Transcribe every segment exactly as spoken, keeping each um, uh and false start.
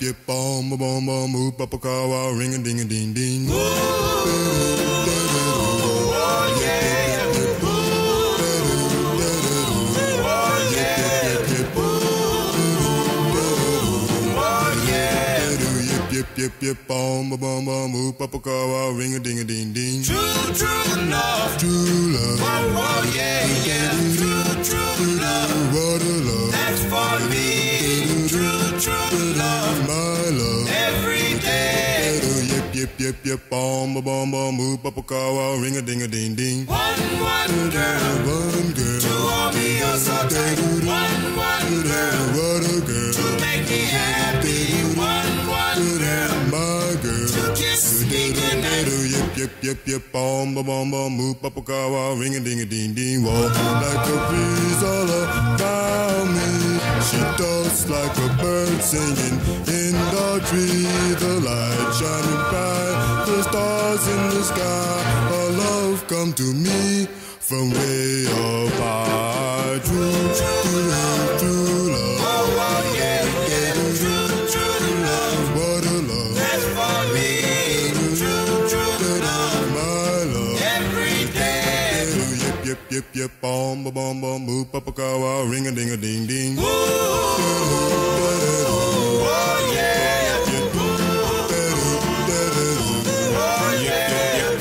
yip, bom, bom, bom, boop, papa, kawa, ring a ding a ding ding. Oh yeah. Yip, yip, bom, bom, bom, boop, papa, kawa, ring a ding a ding ding. True, true love. True love. Oh, oh yeah, yeah. True, true love. What a love. That's for me. True, true love. My love. Every day. Yip, yip, yip, yip, bom, bom, bom, boop, papa, kawa, ring a ding a ding ding. One, one girl. One girl. To hold me oh so tight. One, one girl. What a girl. To make me happy. One, one girl. My girl. To kiss me goodnight. Yip, yip, yip, yip, bom, bom, bom, bom, boop, papa, kawa, ring a ding a ding ding. Walk like a breeze all around me. She talks like a bird singing in the tree. The light shining bright, the stars in the sky. Her love come to me from way up high. True, true love, true love. Oh, oh yeah, yeah. True, true love. What a love. That's for me. True, true love. My love. Every day. Yip, yip, yip, yip, bom, bom, bom, bom, boop, papa, kawa, ring a ding a ding ding. Ooh, oh yeah. Oh yeah.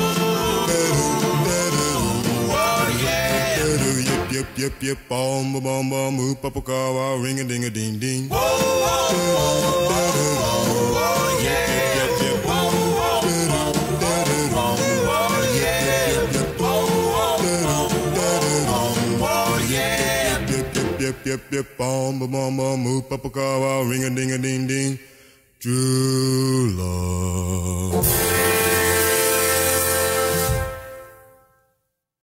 Oh yeah. Yip, yip, yip, bom, bom, bom, bom, boop, papa, kawa, ring a ding a ding ding. Oh, oh, oh, oh yeah. Yip, yip, yip, bom, bom, bom, bom, boop, papa, kawa, ring a ding a ding ding. True